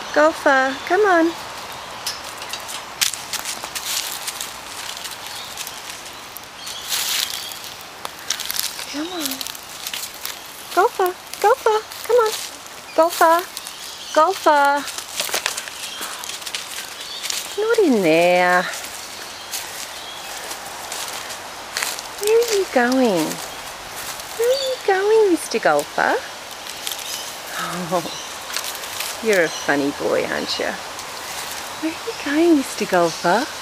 Golfer, come on. Come on. Golfer, Golfer, come on. Golfer, Golfer. Not in there. Where are you going? Where are you going, Mr. Golfer? Oh, you're a funny boy, aren't you? Where are you going, Mr. Golfer?